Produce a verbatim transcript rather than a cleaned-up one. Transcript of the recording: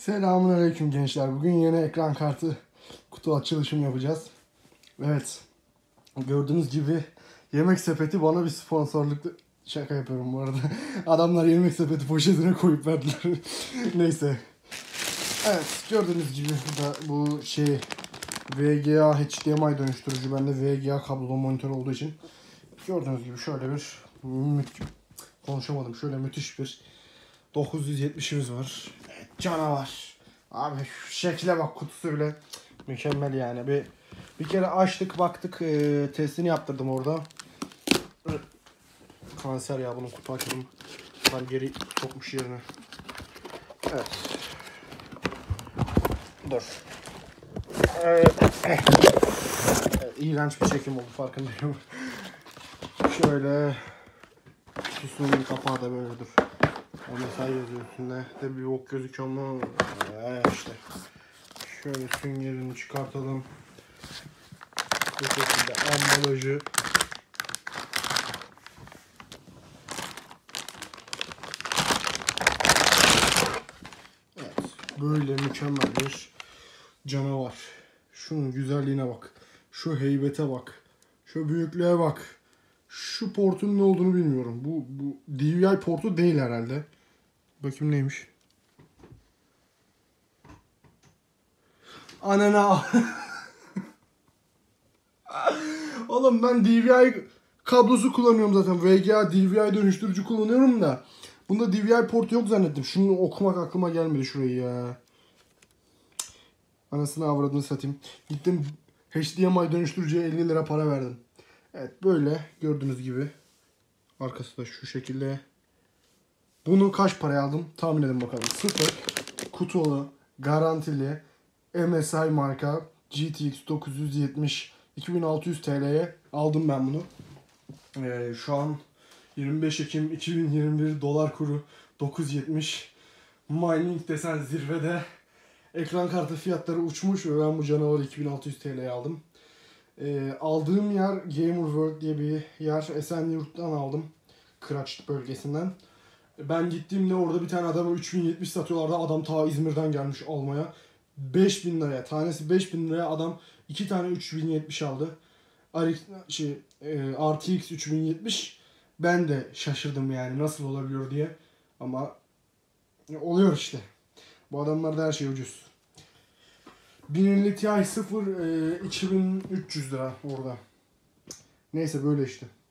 Selamünaleyküm gençler. Bugün yeni ekran kartı kutu açılışım yapacağız. Evet. Gördüğünüz gibi Yemek Sepeti bana bir sponsorluk şaka yapıyorum bu arada. Adamlar Yemek Sepeti poşetine koyup verdiler. Neyse. Evet, gördüğünüz gibi da bu şey V G A H D M I dönüştürücü. Bende V G A kablolu monitör olduğu için gördüğünüz gibi şöyle bir konuşamadım. Şöyle müthiş bir dokuz yüz yetmişimiz var. Evet, canavar. Abi şu şekle bak, kutusu bile mükemmel yani. Bir bir kere açtık baktık, e, testini yaptırdım orada. Kanser ya bunun, kutu açalım. Ben geri sokmuş yerine. Evet. Dur. Evet. Evet, iğrenç bir çekim oldu, farkındayım. Şöyle kutusunun kapağı da böyle dur. O mesaj yazıyor üstünde. De bir bok gözüküyor mu? Ee, işte. Şöyle süngerini çıkartalım. Bu şekilde ambalajı. Evet. Böyle mükemmel bir canavar. Şunun güzelliğine bak. Şu heybete bak. Şu büyüklüğe bak. Şu portun ne olduğunu bilmiyorum. Bu, bu D V I portu değil herhalde. Bakayım neymiş. Anana. Oğlum ben D V I kablosu kullanıyorum zaten. V G A D V I dönüştürücü kullanıyorum da. Bunda D V I portu yok zannettim. Şunu okumak aklıma gelmedi, şurayı ya. Anasını avradını satayım. Gittim H D M I dönüştürücüye elli lira para verdim. Evet, böyle gördüğünüz gibi. Arkası da şu şekilde. Bunu kaç paraya aldım? Tahmin edin bakalım. Sıfır. Kutulu. Garantili. M S I marka. G T X dokuz yüz yetmiş. iki bin altı yüz T L'ye aldım ben bunu. Ee, şu an yirmi beş Ekim iki bin yirmi bir, dolar kuru dokuz yetmiş. Mining desen zirvede. Ekran kartı fiyatları uçmuş ve ben bu canavarı iki bin altı yüz T L'ye aldım. Ee, aldığım yer Gamer World diye bir yer. Esenyurt'tan aldım. Kıraç bölgesinden. Ben gittiğimde orada bir tane adama üç bin yetmiş satıyorlardı. Adam ta İzmir'den gelmiş almaya. beş bin liraya. Tanesi beş bin liraya adam iki tane üç bin yetmiş aldı. Şey, e, R T X üç bin yetmiş. Ben de şaşırdım yani nasıl olabiliyor diye. Ama oluyor işte. Bu adamlarda her şey ucuz. bin elli Ti sıfır e, iki bin üç yüz lira orada. Neyse böyle işte.